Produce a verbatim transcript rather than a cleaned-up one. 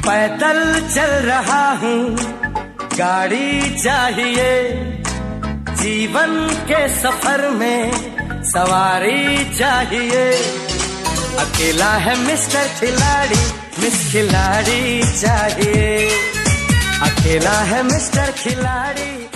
पैदल चल रहा हूँ, गाड़ी चाहिए, जीवन के सफर में सवारी चाहिए। अकेला है मिस्टर खिलाड़ी, मिस खिलाड़ी चाहिए। अकेला है मिस्टर खिलाड़ी।